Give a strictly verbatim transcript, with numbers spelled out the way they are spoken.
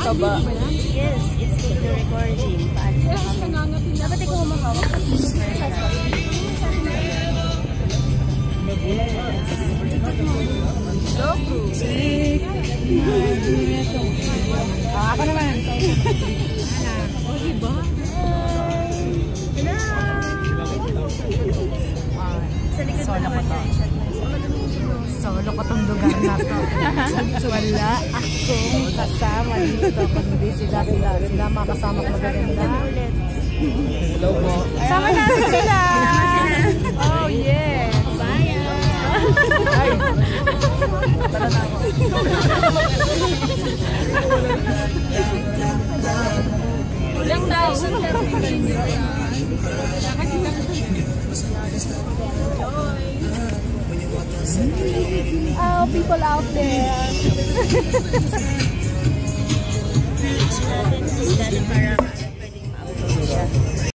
ka ba? Yes, it's still recording. Dapat ikaw humahawak. Ah, ako naman. Oh, diba? Solo ko to. Solo ko tong lugar na to. Wala akong kasama dito. Kundi sila sila. Sila mga kasama ko magaganda. Hello po. Sama natin sila. Oh, yes. Bye. Ay. Tara na ako. Ulang daw. Oh, people out there. Natin sila na parang